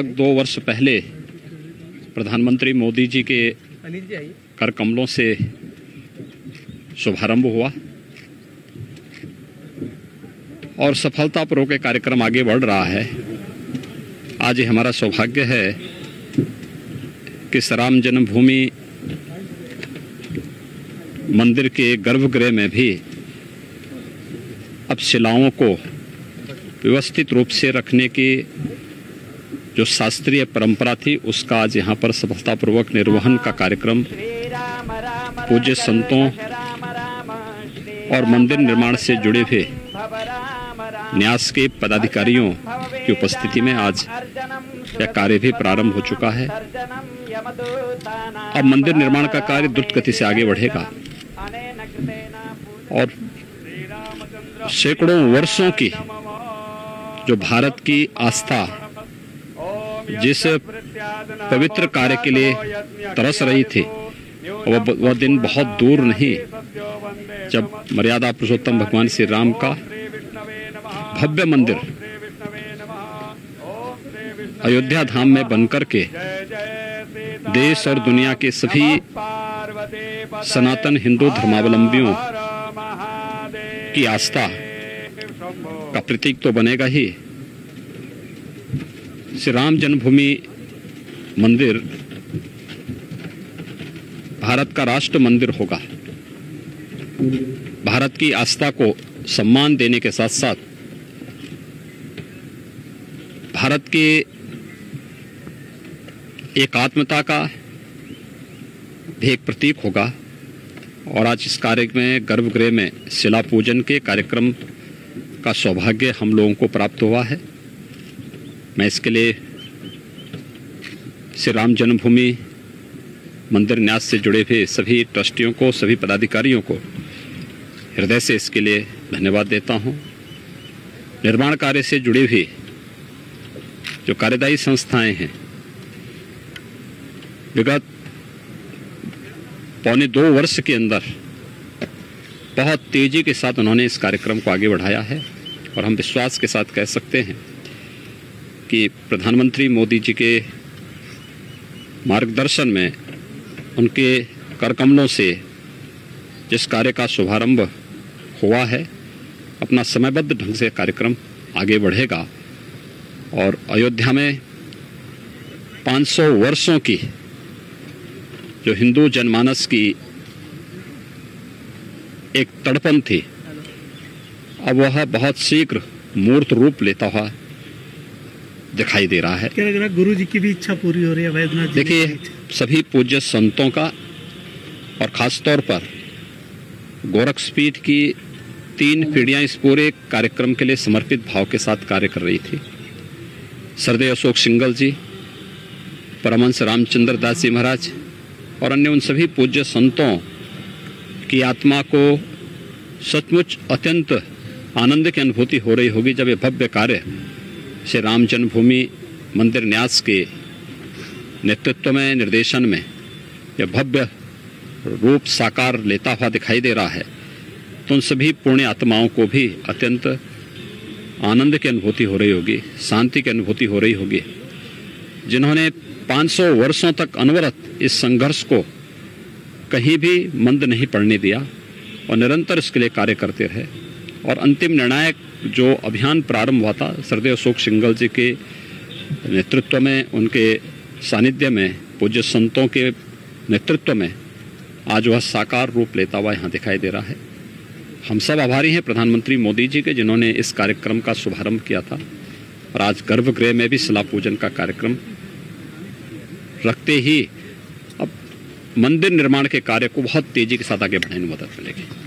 2 वर्ष पहले प्रधानमंत्री मोदी जी के कर कमलों से शुभारंभ हुआ और सफलतापूर्वक ये कार्यक्रम आगे बढ़ रहा है। आज ये हमारा सौभाग्य है कि राम जन्मभूमि मंदिर के गर्भगृह में भी अब शिलाओं को व्यवस्थित रूप से रखने की जो शास्त्रीय परंपरा थी उसका आज यहाँ पर सफलतापूर्वक निर्वहन का कार्यक्रम पूज्य संतों और मंदिर निर्माण से जुड़े हुए न्यास के पदाधिकारियों की उपस्थिति में आज यह कार्य भी प्रारंभ हो चुका है। अब मंदिर निर्माण का कार्य द्रुत गति से आगे बढ़ेगा और सैकड़ों वर्षों की जो भारत की आस्था जिस पवित्र कार्य के लिए तरस रही थी वह दिन बहुत दूर नहीं जब मर्यादा पुरुषोत्तम भगवान श्री राम का भव्य मंदिर अयोध्या धाम में बनकर के देश और दुनिया के सभी सनातन हिंदू धर्मावलंबियों की आस्था का प्रतीक तो बनेगा ही। श्री राम जन्मभूमि मंदिर भारत का राष्ट्र मंदिर होगा। भारत की आस्था को सम्मान देने के साथ साथ भारत के एकात्मता का भी एक प्रतीक होगा। और आज इस कार्य में गर्भगृह में शिला पूजन के कार्यक्रम का सौभाग्य हम लोगों को प्राप्त हुआ है। मैं इसके लिए श्री राम जन्मभूमि मंदिर न्यास से जुड़े हुए सभी ट्रस्टियों को, सभी पदाधिकारियों को हृदय से इसके लिए धन्यवाद देता हूं। निर्माण कार्य से जुड़ी हुई जो कार्यदायी संस्थाएं हैं विगत 1.25 वर्ष के अंदर बहुत तेजी के साथ उन्होंने इस कार्यक्रम को आगे बढ़ाया है और हम विश्वास के साथ कह सकते हैं कि प्रधानमंत्री मोदी जी के मार्गदर्शन में उनके करकमलों से जिस कार्य का शुभारंभ हुआ है अपना समयबद्ध ढंग से कार्यक्रम आगे बढ़ेगा और अयोध्या में 500 वर्षों की जो हिंदू जनमानस की एक तड़पन थी अब वह बहुत शीघ्र मूर्त रूप लेता हुआ दिखाई दे रहा है। क्या लग रहा है गुरु जी की भी इच्छा पूरी हो रही है वैद्यनाथ जी? देखिए, सभी पूज्य संतों का और खासतौर पर गोरक्षपीठ की 3 पीढ़ियां इस पूरे कार्यक्रम के लिए समर्पित भाव के साथ कार्य कर रही थी। सरदेव अशोक सिंगल जी, परमहंस रामचंद्र दास जी महाराज और अन्य उन सभी पूज्य संतों की आत्मा को सचमुच अत्यंत आनंद की अनुभूति हो रही होगी जब ये भव्य कार्य श्री राम जन्मभूमि मंदिर न्यास के नेतृत्व में, निर्देशन में यह भव्य रूप साकार लेता हुआ दिखाई दे रहा है। तो उन सभी पुण्य आत्माओं को भी अत्यंत आनंद की अनुभूति हो रही होगी, शांति की अनुभूति हो रही होगी, जिन्होंने 500 वर्षों तक अनवरत इस संघर्ष को कहीं भी मंद नहीं पड़ने दिया और निरंतर इसके लिए कार्य करते रहे। और अंतिम निर्णायक जो अभियान प्रारंभ हुआ था सरदेव अशोक सिंगल जी के नेतृत्व में, उनके सानिध्य में, पूज्य संतों के नेतृत्व में आज वह साकार रूप लेता हुआ यहाँ दिखाई दे रहा है। हम सब आभारी हैं प्रधानमंत्री मोदी जी के जिन्होंने इस कार्यक्रम का शुभारंभ किया था और आज गर्भगृह में भी शिला पूजन का कार्यक्रम रखते ही अब मंदिर निर्माण के कार्य को बहुत तेजी के साथ आगे बढ़ाने में मदद मिलेगी।